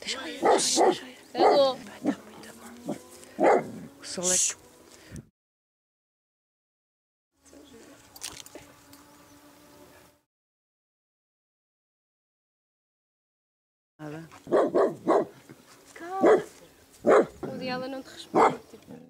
joia, tá joia. Alô? Tá bom. O sol é que... Nada. Calma. O dia ela não te responde. Tipo...